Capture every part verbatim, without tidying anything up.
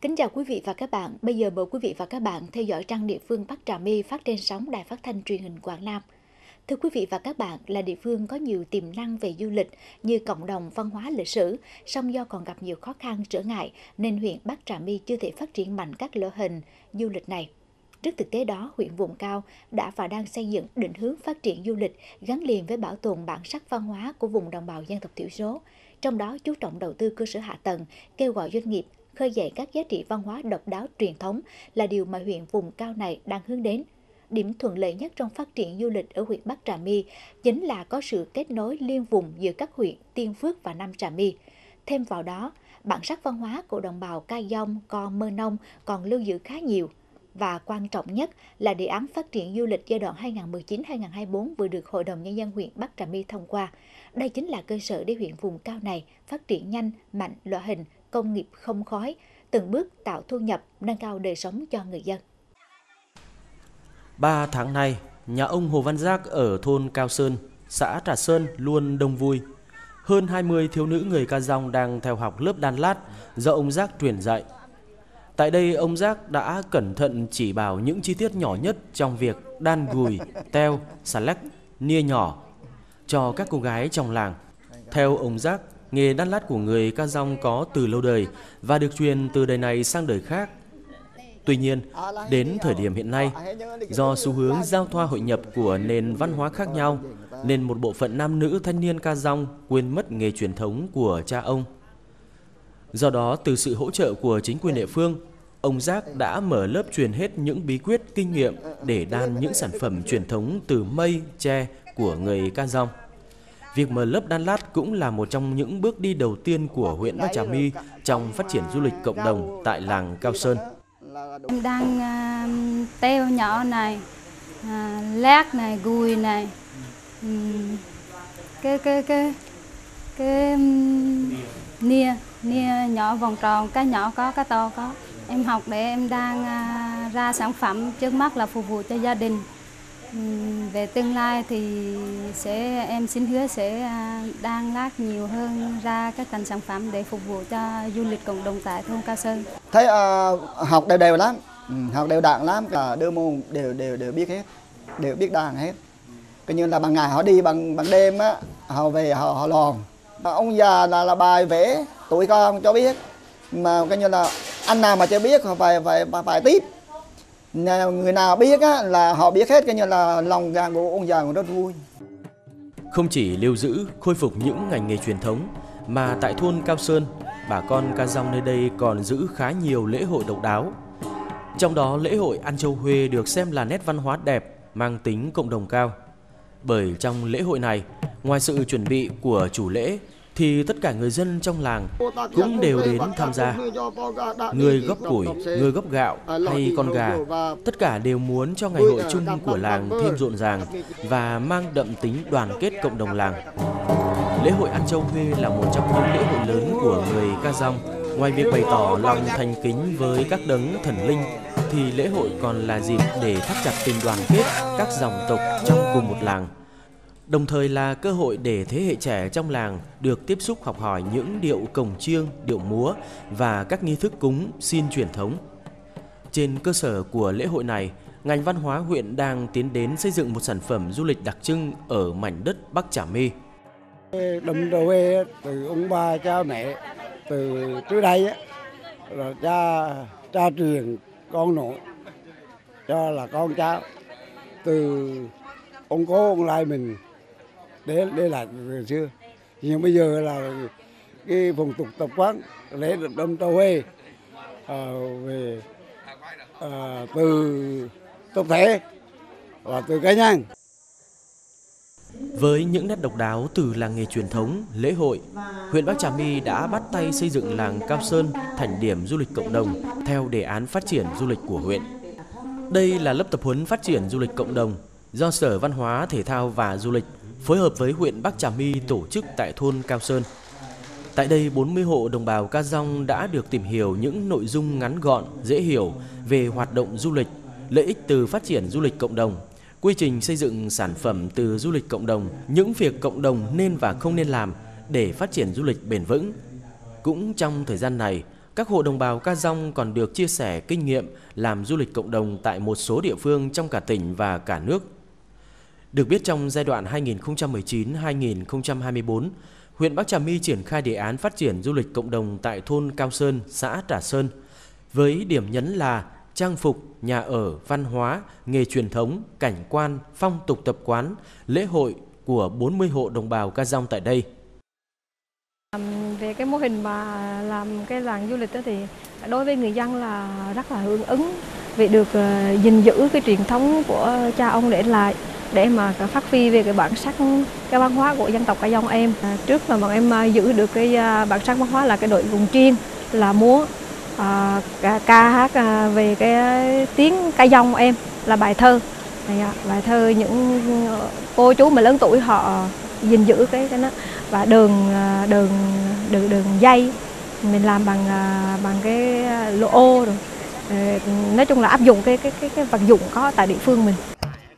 Kính chào quý vị và các bạn. Bây giờ mời quý vị và các bạn theo dõi trang địa phương Bắc Trà My phát trên sóng Đài Phát thanh Truyền hình Quảng Nam. Thưa quý vị và các bạn, là địa phương có nhiều tiềm năng về du lịch như cộng đồng văn hóa lịch sử, song do còn gặp nhiều khó khăn trở ngại nên huyện Bắc Trà My chưa thể phát triển mạnh các loại hình du lịch này. Trước thực tế đó, huyện vùng cao đã và đang xây dựng định hướng phát triển du lịch gắn liền với bảo tồn bản sắc văn hóa của vùng đồng bào dân tộc thiểu số, trong đó chú trọng đầu tư cơ sở hạ tầng, kêu gọi doanh nghiệp khơi dậy các giá trị văn hóa độc đáo truyền thống là điều mà huyện vùng cao này đang hướng đến. Điểm thuận lợi nhất trong phát triển du lịch ở huyện Bắc Trà My chính là có sự kết nối liên vùng giữa các huyện Tiên Phước và Nam Trà My. Thêm vào đó, bản sắc văn hóa của đồng bào Ca Dông, Co Mơ Nông còn lưu giữ khá nhiều. Và quan trọng nhất là đề án phát triển du lịch giai đoạn hai nghìn không trăm mười chín đến hai nghìn không trăm hai mươi tư vừa được Hội đồng Nhân dân huyện Bắc Trà My thông qua. Đây chính là cơ sở để huyện vùng cao này phát triển nhanh, mạnh loại hình công nghiệp không khói, từng bước tạo thu nhập, nâng cao đời sống cho người dân. Ba tháng nay, nhà ông Hồ Văn Giác ở thôn Cao Sơn, xã Trà Sơn luôn đông vui. Hơn hai mươi thiếu nữ người Ca Dông đang theo học lớp đan lát do ông Giác truyền dạy. Tại đây, ông Giác đã cẩn thận chỉ bảo những chi tiết nhỏ nhất trong việc đan gùi, teo, xà lách, nia nhỏ cho các cô gái trong làng. Theo ông Giác, nghề đan lát của người Ca Dông có từ lâu đời và được truyền từ đời này sang đời khác. Tuy nhiên, đến thời điểm hiện nay, do xu hướng giao thoa hội nhập của nền văn hóa khác nhau, nên một bộ phận nam nữ thanh niên Ca Dông quên mất nghề truyền thống của cha ông. Do đó, từ sự hỗ trợ của chính quyền địa phương, ông Giác đã mở lớp truyền hết những bí quyết, kinh nghiệm để đan những sản phẩm truyền thống từ mây, tre của người Ca Dông. Việc mở lớp đan lát cũng là một trong những bước đi đầu tiên của huyện Bắc Trà My trong phát triển du lịch cộng đồng tại làng Cao Sơn. Em đang uh, teo nhỏ này, uh, lát này, gùi này, um, cái cái cái cái um, nia nia nhỏ vòng tròn, cái nhỏ có, cái to có. Em học để em đang uh, ra sản phẩm trước mắt là phục vụ cho gia đình. Um, về tương lai thì sẽ em xin hứa sẽ uh, đan lát nhiều hơn ra các thành sản phẩm để phục vụ cho du lịch cộng đồng tại thôn Cao Sơn. Thấy uh, học đều đều lắm, ừ, học đều đặn lắm, cả đưa môn đều đều đều biết hết, đều biết đàn hết. Coi như là bằng ngày họ đi, bằng bằng đêm á, họ về họ họ lòn. Ông già là là bài vẽ, tụi con cho biết, mà coi như là anh nào mà chưa biết họ phải phải phải, phải tiếp. Người nào biết á, là họ biết hết, coi như là lòng gà của ông già cũng rất vui. Không chỉ lưu giữ, khôi phục những ngành nghề truyền thống, mà tại thôn Cao Sơn, bà con Ca Dông nơi đây còn giữ khá nhiều lễ hội độc đáo. Trong đó, lễ hội Ăn Châu Huê được xem là nét văn hóa đẹp, mang tính cộng đồng cao. Bởi trong lễ hội này, ngoài sự chuẩn bị của chủ lễ, thì tất cả người dân trong làng cũng đều đến tham gia. Người góp củi, người góp gạo hay con gà, tất cả đều muốn cho ngày hội chung của làng thêm rộn ràng và mang đậm tính đoàn kết cộng đồng làng. Lễ hội Ăn Châu Huê là một trong những lễ hội lớn của người Ca Dông. Ngoài việc bày tỏ lòng thành kính với các đấng thần linh, thì lễ hội còn là dịp để thắt chặt tình đoàn kết các dòng tộc trong cùng một làng. Đồng thời là cơ hội để thế hệ trẻ trong làng được tiếp xúc học hỏi những điệu cồng chiêng, điệu múa và các nghi thức cúng xin truyền thống. Trên cơ sở của lễ hội này, ngành văn hóa huyện đang tiến đến xây dựng một sản phẩm du lịch đặc trưng ở mảnh đất Bắc Trà My. Đùm Trà Huê từ ông bà cha mẹ từ trước đây á, là cha cha truyền con nội cho là con cháu từ ông cố ông lai mình để để lại từ xưa. Nhưng bây giờ là cái phong tục tập quán lễ Đùm Trà Huê à, về à, từ tập thể và từ cá nhân. Với những nét độc đáo từ làng nghề truyền thống, lễ hội, huyện Bắc Trà My đã bắt tay xây dựng làng Cao Sơn thành điểm du lịch cộng đồng theo đề án phát triển du lịch của huyện. Đây là lớp tập huấn phát triển du lịch cộng đồng do Sở Văn hóa, Thể thao và Du lịch phối hợp với huyện Bắc Trà My tổ chức tại thôn Cao Sơn. Tại đây, bốn mươi hộ đồng bào Ca Dông đã được tìm hiểu những nội dung ngắn gọn, dễ hiểu về hoạt động du lịch, lợi ích từ phát triển du lịch cộng đồng, quy trình xây dựng sản phẩm từ du lịch cộng đồng, những việc cộng đồng nên và không nên làm để phát triển du lịch bền vững. Cũng trong thời gian này, các hộ đồng bào Ca Dong còn được chia sẻ kinh nghiệm làm du lịch cộng đồng tại một số địa phương trong cả tỉnh và cả nước. Được biết trong giai đoạn hai nghìn không trăm mười chín đến hai nghìn không trăm hai mươi tư, huyện Bắc Trà My triển khai đề án phát triển du lịch cộng đồng tại thôn Cao Sơn, xã Trà Sơn, với điểm nhấn là trang phục, nhà ở, văn hóa, nghề truyền thống, cảnh quan, phong tục tập quán, lễ hội của bốn mươi hộ đồng bào Ca Dong tại đây. Về cái mô hình mà làm cái làng du lịch đó thì đối với người dân là rất là hưởng ứng vì được uh, gìn giữ cái truyền thống của cha ông để lại, để mà phát huy về cái bản sắc, cái văn hóa của dân tộc Ca Dong em. À, trước mà bọn em uh, giữ được cái uh, bản sắc văn hóa là cái đội vùng chiên, là múa, uh, ca, ca hát uh, về cái tiếng Ca Dong em, là bài thơ. Này, uh, bài thơ những cô chú mà lớn tuổi họ gìn giữ cái cái đó, và đường đường đường đường dây mình làm bằng bằng cái lỗ ô rồi, nói chung là áp dụng cái cái cái cái vật dụng có tại địa phương mình.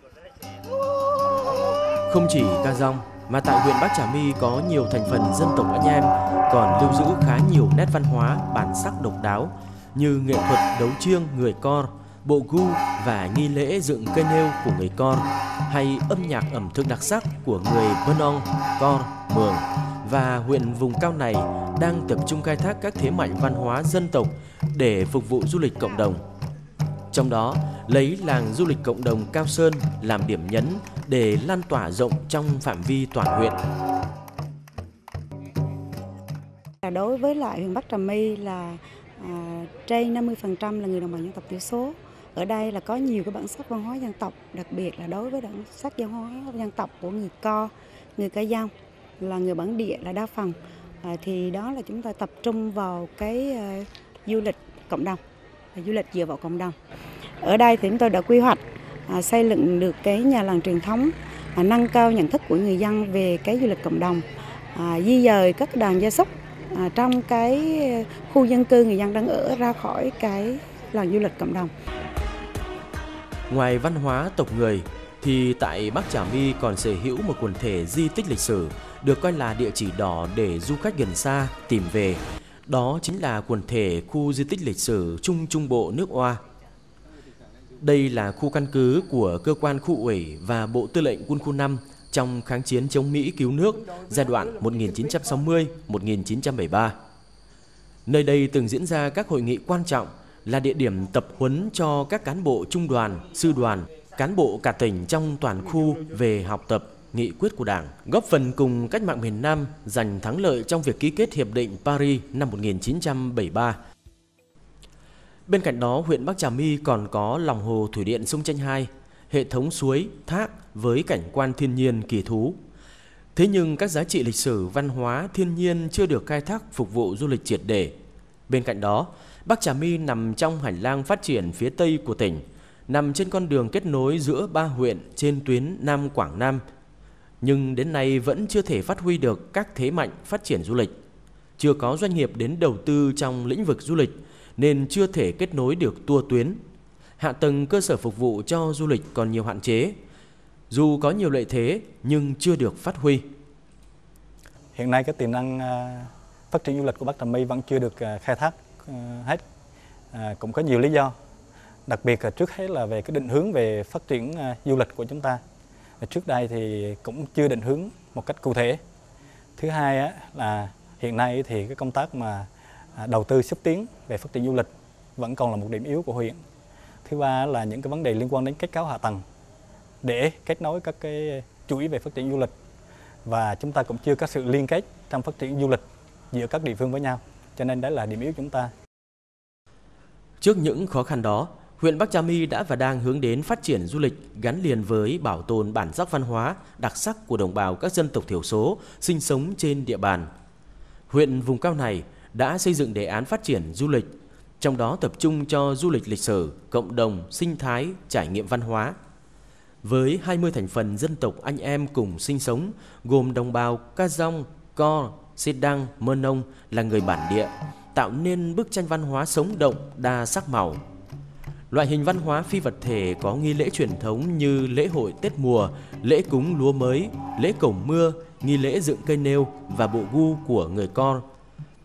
Không chỉ Ca Dong mà tại huyện Bắc Trà My có nhiều thành phần dân tộc anh em còn lưu giữ khá nhiều nét văn hóa bản sắc độc đáo như nghệ thuật đấu chiêng người Cor, bộ gu và nghi lễ dựng cây nêu của người Cor, hay âm nhạc ẩm thực đặc sắc của người Bân Ong, Cor, Mường. Và huyện vùng cao này đang tập trung khai thác các thế mạnh văn hóa dân tộc để phục vụ du lịch cộng đồng. Trong đó, lấy làng du lịch cộng đồng Cao Sơn làm điểm nhấn để lan tỏa rộng trong phạm vi toàn huyện. Đối với lại huyện Bắc Trà My là à, trên năm mươi phần trăm là người đồng bào dân tộc thiểu số. Ở đây là có nhiều cái bản sắc văn hóa dân tộc, đặc biệt là đối với bản sắc văn hóa dân tộc của người Co, người Ca Dong là người bản địa là đa phần. À, thì đó là chúng ta tập trung vào cái uh, du lịch cộng đồng, du lịch dựa vào cộng đồng. Ở đây thì chúng tôi đã quy hoạch à, xây dựng được cái nhà làng truyền thống, à, nâng cao nhận thức của người dân về cái du lịch cộng đồng, à, di dời các đàn gia súc à, trong cái khu dân cư người dân đang ở ra khỏi cái làng du lịch cộng đồng. Ngoài văn hóa tộc người thì tại Bắc Trà My còn sở hữu một quần thể di tích lịch sử được coi là địa chỉ đỏ để du khách gần xa tìm về. Đó chính là quần thể khu di tích lịch sử Trung Trung Bộ nước Oa. Đây là khu căn cứ của cơ quan khu ủy và Bộ Tư lệnh Quân khu năm trong kháng chiến chống Mỹ cứu nước giai đoạn một nghìn chín trăm sáu mươi đến một nghìn chín trăm bảy mươi ba. Nơi đây từng diễn ra các hội nghị quan trọng, là địa điểm tập huấn cho các cán bộ trung đoàn, sư đoàn, cán bộ cả tỉnh trong toàn khu về học tập nghị quyết của Đảng, góp phần cùng cách mạng miền Nam giành thắng lợi trong việc ký kết Hiệp định Paris năm một nghìn chín trăm bảy mươi ba. Bên cạnh đó, huyện Bắc Trà My còn có lòng hồ thủy điện sông Chanh hai, hệ thống suối, thác với cảnh quan thiên nhiên kỳ thú. Thế nhưng các giá trị lịch sử, văn hóa, thiên nhiên chưa được khai thác phục vụ du lịch triệt để. Bên cạnh đó, Bắc Trà My nằm trong hành lang phát triển phía Tây của tỉnh, nằm trên con đường kết nối giữa ba huyện trên tuyến Nam Quảng Nam, nhưng đến nay vẫn chưa thể phát huy được các thế mạnh phát triển du lịch. Chưa có doanh nghiệp đến đầu tư trong lĩnh vực du lịch nên chưa thể kết nối được tour tuyến. Hạ tầng cơ sở phục vụ cho du lịch còn nhiều hạn chế, dù có nhiều lợi thế nhưng chưa được phát huy. Hiện nay cái tiềm năng phát triển du lịch của Bắc Trà My vẫn chưa được khai thác hết. À, cũng có nhiều lý do, đặc biệt là trước hết là về cái định hướng về phát triển uh, du lịch của chúng ta. Trước đây thì cũng chưa định hướng một cách cụ thể. Thứ hai á, là hiện nay thì cái công tác mà uh, đầu tư xúc tiến về phát triển du lịch vẫn còn là một điểm yếu của huyện. Thứ ba là những cái vấn đề liên quan đến kết cấu hạ tầng để kết nối các cái chuỗi về phát triển du lịch, và chúng ta cũng chưa có sự liên kết trong phát triển du lịch giữa các địa phương với nhau, cho nên đó là điểm yếu chúng ta. Trước những khó khăn đó, huyện Bắc Trà My đã và đang hướng đến phát triển du lịch gắn liền với bảo tồn bản sắc văn hóa, đặc sắc của đồng bào các dân tộc thiểu số sinh sống trên địa bàn. Huyện vùng cao này đã xây dựng đề án phát triển du lịch, trong đó tập trung cho du lịch lịch sử, cộng đồng, sinh thái, trải nghiệm văn hóa. Với hai mươi thành phần dân tộc anh em cùng sinh sống, gồm đồng bào Ca Dong, Co, Xê Đăng, Mơ Nông là người bản địa, tạo nên bức tranh văn hóa sống động, đa sắc màu. Loại hình văn hóa phi vật thể có nghi lễ truyền thống như lễ hội Tết mùa, lễ cúng lúa mới, lễ cầu mưa, nghi lễ dựng cây nêu và bộ gu của người Con.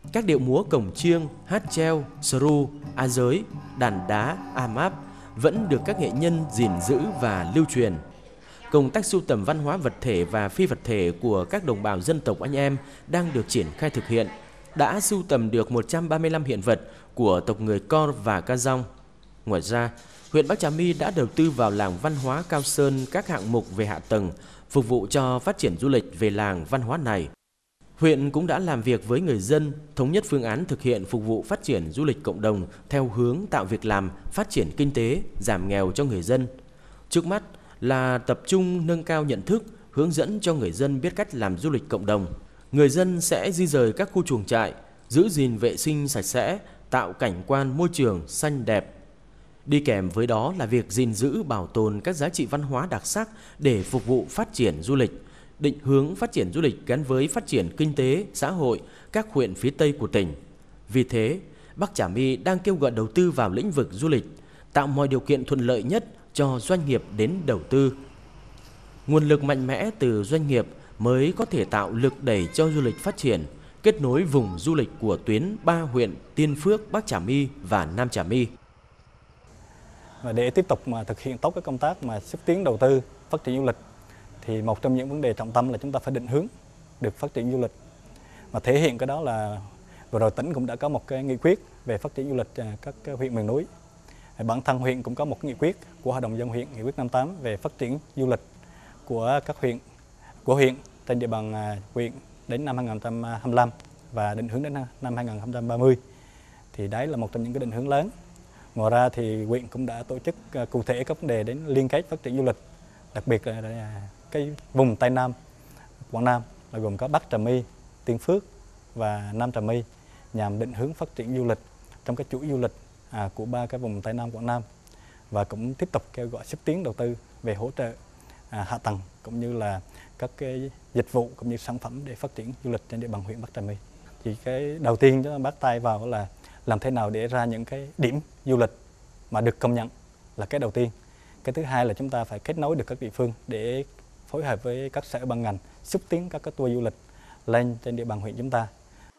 Các điệu múa cổng chiêng, hát treo, sru, a giới, đàn đá, am áp vẫn được các nghệ nhân gìn giữ và lưu truyền. Công tác sưu tầm văn hóa vật thể và phi vật thể của các đồng bào dân tộc anh em đang được triển khai thực hiện, đã sưu tầm được một trăm ba mươi lăm hiện vật của tộc người Co và Ca Dong. Ngoài ra, huyện Bắc Trà My đã đầu tư vào làng văn hóa Cao Sơn các hạng mục về hạ tầng, phục vụ cho phát triển du lịch về làng văn hóa này. Huyện cũng đã làm việc với người dân, thống nhất phương án thực hiện phục vụ phát triển du lịch cộng đồng theo hướng tạo việc làm, phát triển kinh tế, giảm nghèo cho người dân. Trước mắt là tập trung nâng cao nhận thức, hướng dẫn cho người dân biết cách làm du lịch cộng đồng. Người dân sẽ di rời các khu chuồng trại, giữ gìn vệ sinh sạch sẽ, tạo cảnh quan môi trường xanh đẹp. Đi kèm với đó là việc gìn giữ bảo tồn các giá trị văn hóa đặc sắc để phục vụ phát triển du lịch, định hướng phát triển du lịch gắn với phát triển kinh tế, xã hội các huyện phía Tây của tỉnh. Vì thế, Bắc Trà My đang kêu gọi đầu tư vào lĩnh vực du lịch, tạo mọi điều kiện thuận lợi nhất cho doanh nghiệp đến đầu tư. Nguồn lực mạnh mẽ từ doanh nghiệp mới có thể tạo lực đẩy cho du lịch phát triển, kết nối vùng du lịch của tuyến ba huyện Tiên Phước, Bắc Trà My và Nam Trà My. Và để tiếp tục mà thực hiện tốt cái công tác mà xúc tiến đầu tư, phát triển du lịch thì một trong những vấn đề trọng tâm là chúng ta phải định hướng được phát triển du lịch. Mà thể hiện cái đó là vừa rồi tỉnh cũng đã có một cái nghị quyết về phát triển du lịch các huyện miền núi. Bản thân huyện cũng có một nghị quyết của Hội đồng nhân dân huyện, nghị quyết năm tám về phát triển du lịch của các huyện của huyện trên địa bàn huyện đến năm hai nghìn không trăm hai mươi lăm và định hướng đến năm hai nghìn không trăm ba mươi. Thì đấy là một trong những cái định hướng lớn. Ngoài ra thì huyện cũng đã tổ chức cụ thể các vấn đề đến liên kết phát triển du lịch, đặc biệt là cái vùng Tây Nam Quảng Nam là gồm có Bắc Trà My, Tiên Phước và Nam Trà My nhằm định hướng phát triển du lịch trong cái chuỗi du lịch à, của ba cái vùng Tây Nam Quảng Nam, và cũng tiếp tục kêu gọi xúc tiến đầu tư về hỗ trợ à, hạ tầng cũng như là các cái dịch vụ cũng như sản phẩm để phát triển du lịch trên địa bàn huyện Bắc Trà My. Thì cái đầu tiên chúng ta bắt tay vào là làm thế nào để ra những cái điểm du lịch mà được công nhận là cái đầu tiên. Cái thứ hai là chúng ta phải kết nối được các địa phương để phối hợp với các sở ban ngành xúc tiến các cái tour du lịch lên trên địa bàn huyện chúng ta.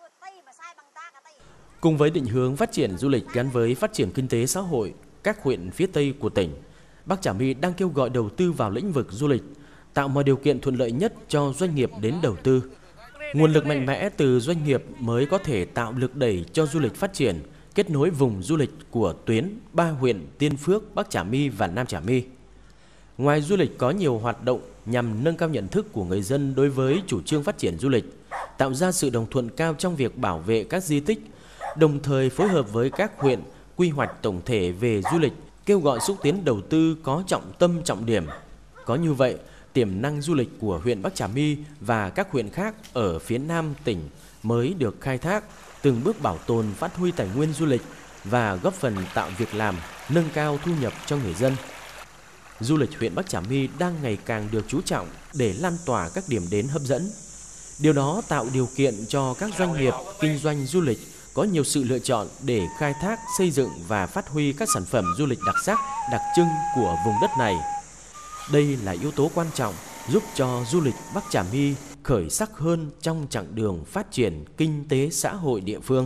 Cùng với định hướng phát triển du lịch gắn với phát triển kinh tế xã hội các huyện phía Tây của tỉnh, Bắc Trà My đang kêu gọi đầu tư vào lĩnh vực du lịch, tạo mọi điều kiện thuận lợi nhất cho doanh nghiệp đến đầu tư. Nguồn lực mạnh mẽ từ doanh nghiệp mới có thể tạo lực đẩy cho du lịch phát triển, kết nối vùng du lịch của tuyến ba huyện Tiên Phước, Bắc Trà My và Nam Trà My. Ngoài du lịch có nhiều hoạt động nhằm nâng cao nhận thức của người dân đối với chủ trương phát triển du lịch, tạo ra sự đồng thuận cao trong việc bảo vệ các di tích, đồng thời phối hợp với các huyện quy hoạch tổng thể về du lịch, kêu gọi xúc tiến đầu tư có trọng tâm trọng điểm. Có như vậy, tiềm năng du lịch của huyện Bắc Trà My và các huyện khác ở phía Nam tỉnh mới được khai thác, từng bước bảo tồn phát huy tài nguyên du lịch và góp phần tạo việc làm, nâng cao thu nhập cho người dân. Du lịch huyện Bắc Trà My đang ngày càng được chú trọng để lan tỏa các điểm đến hấp dẫn. Điều đó tạo điều kiện cho các doanh nghiệp kinh doanh du lịch có nhiều sự lựa chọn để khai thác, xây dựng và phát huy các sản phẩm du lịch đặc sắc, đặc trưng của vùng đất này. Đây là yếu tố quan trọng giúp cho du lịch Bắc Trà My khởi sắc hơn trong chặng đường phát triển kinh tế xã hội địa phương.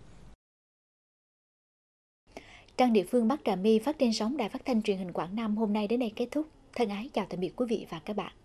Trang địa phương Bắc Trà My phát trên sóng Đài Phát thanh Truyền hình Quảng Nam hôm nay đến đây kết thúc. Thân ái chào tạm biệt quý vị và các bạn.